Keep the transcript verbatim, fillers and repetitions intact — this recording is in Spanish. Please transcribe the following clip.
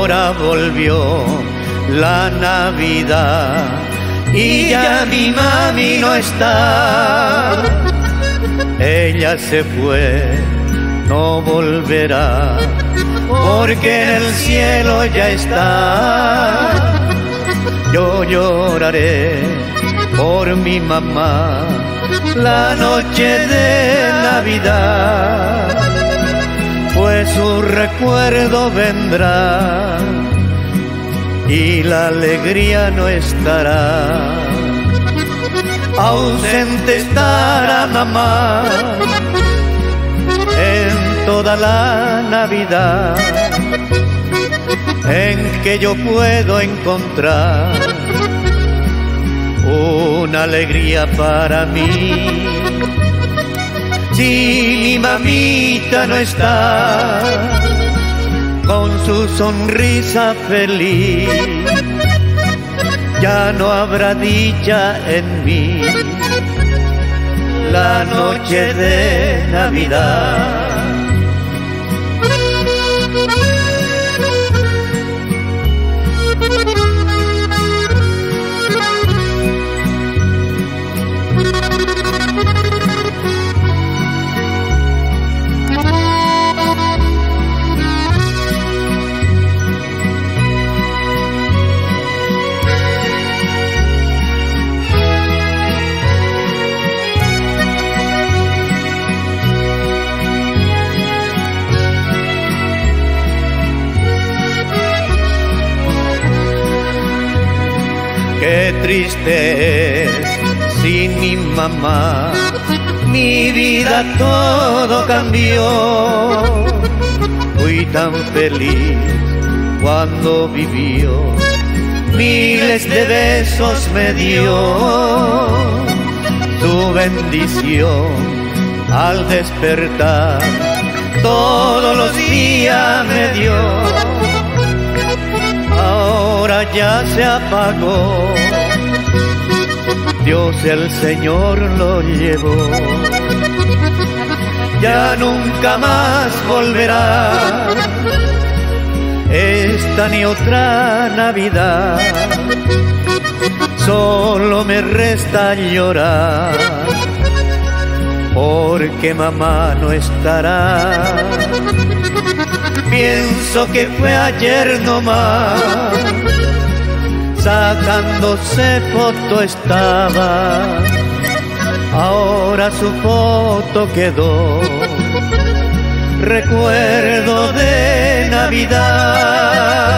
ahora volvió la Navidad y ya mi mami no está. Ella se fue, no volverá, porque en el cielo ya está. Yo lloraré por mi mamá la noche de Navidad, pues su recuerdo vendrá y la alegría no estará. Ausente estará mamá en toda la Navidad, en que yo puedo encontrar una alegría para mí. Si mi mamita no está con su sonrisa feliz, ya no habrá dicha en mí la noche de Navidad. Qué triste es sin mi mamá, mi vida todo cambió. Fui tan feliz cuando vivió, miles de besos me dio. Su bendición al despertar todos los días me dio. Ahora ya se apagó, Dios el Señor lo llevó. Ya nunca más volverá esta ni otra Navidad. Solo me resta llorar, porque mamá no estará. Pienso que fue ayer nomás, sacándose foto estaba. Ahora su foto quedó, recuerdo de Navidad.